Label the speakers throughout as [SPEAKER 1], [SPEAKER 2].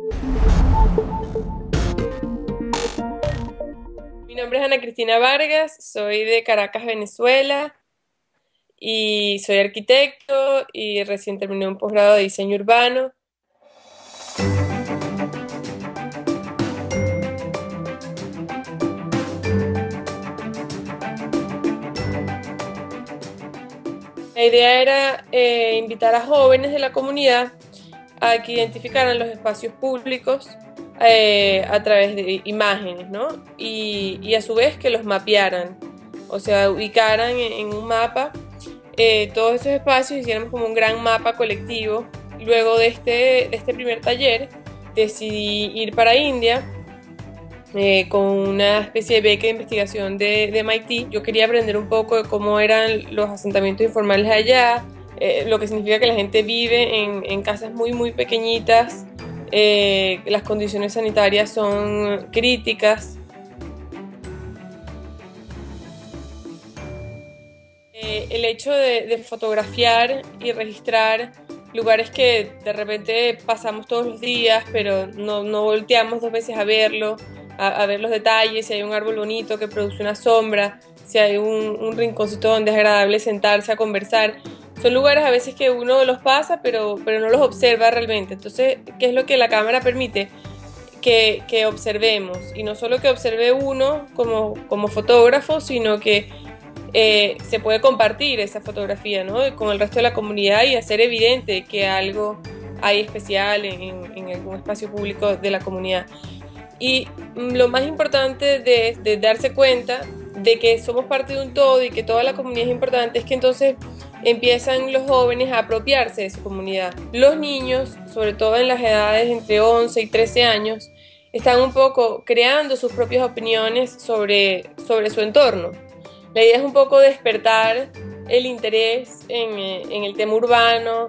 [SPEAKER 1] Mi nombre es Ana Cristina Vargas, soy de Caracas, Venezuela, y soy arquitecto y recién terminé un posgrado de diseño urbano. La idea era invitar a jóvenes de la comunidad a que identificaran los espacios públicos a través de imágenes, ¿no? Y a su vez que los mapearan, o sea, ubicaran en un mapa todos esos espacios, hiciéramos como un gran mapa colectivo. Luego de este primer taller decidí ir para India con una especie de beca de investigación de MIT. Yo quería aprender un poco de cómo eran los asentamientos informales allá, lo que significa que la gente vive en casas muy pequeñitas, las condiciones sanitarias son críticas. El hecho de fotografiar y registrar lugares que de repente pasamos todos los días, pero no volteamos dos veces a verlo, a ver los detalles, si hay un árbol bonito que produce una sombra, si hay un rinconcito donde es agradable sentarse a conversar. Son lugares a veces que uno los pasa, pero no los observa realmente. Entonces, ¿qué es lo que la cámara permite? Que observemos, y no solo que observe uno como fotógrafo, sino que se puede compartir esa fotografía, ¿no?, con el resto de la comunidad y hacer evidente que algo hay especial en algún espacio público de la comunidad. Y lo más importante de darse cuenta de que somos parte de un todo y que toda la comunidad es importante es que entonces empiezan los jóvenes a apropiarse de su comunidad. Los niños, sobre todo en las edades entre 11 y 13 años, están un poco creando sus propias opiniones sobre su entorno. La idea es un poco despertar el interés en el tema urbano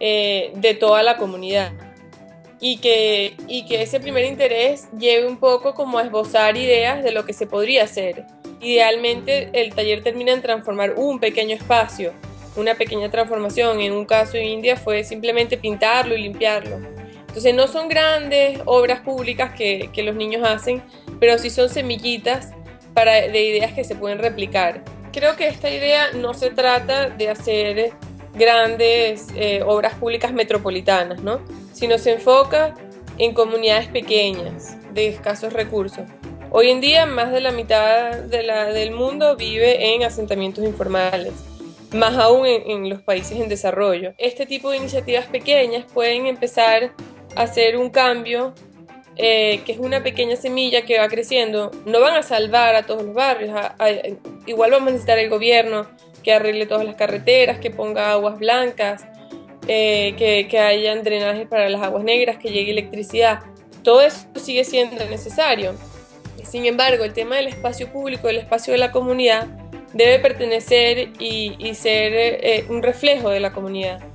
[SPEAKER 1] de toda la comunidad y que ese primer interés lleve un poco como a esbozar ideas de lo que se podría hacer. Idealmente el taller termina en transformar un pequeño espacio, una pequeña transformación. En un caso en India fue simplemente pintarlo y limpiarlo. Entonces no son grandes obras públicas que los niños hacen, pero sí son semillitas de ideas que se pueden replicar. Creo que esta idea no se trata de hacer grandes obras públicas metropolitanas, ¿no?, sino se enfoca en comunidades pequeñas, de escasos recursos. Hoy en día más de la mitad del mundo vive en asentamientos informales, más aún en los países en desarrollo. Este tipo de iniciativas pequeñas pueden empezar a hacer un cambio que es una pequeña semilla que va creciendo. No van a salvar a todos los barrios, igual vamos a necesitar el gobierno que arregle todas las carreteras, que ponga aguas blancas, que hayan drenajes para las aguas negras, que llegue electricidad. Todo eso sigue siendo necesario. Sin embargo, el tema del espacio público, el espacio de la comunidad, debe pertenecer y ser un reflejo de la comunidad.